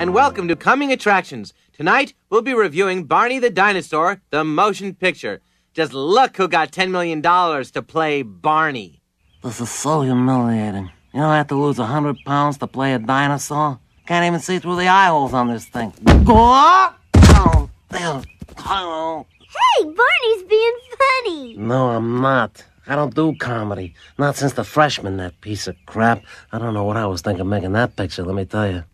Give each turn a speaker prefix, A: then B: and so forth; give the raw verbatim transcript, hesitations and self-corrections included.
A: and welcome to Coming Attractions. Tonight, we'll be reviewing Barney the Dinosaur, the motion picture. Just look who got ten million dollars to play Barney.
B: This is so humiliating. You know I have to lose a hundred pounds to play a dinosaur? Can't even see through the eye holes on this thing. Oh, there. Hello.
C: Hey, Barney's being funny.
B: No, I'm not. I don't do comedy. Not since the freshman, that piece of crap. I don't know what I was thinking making that picture, let me tell you.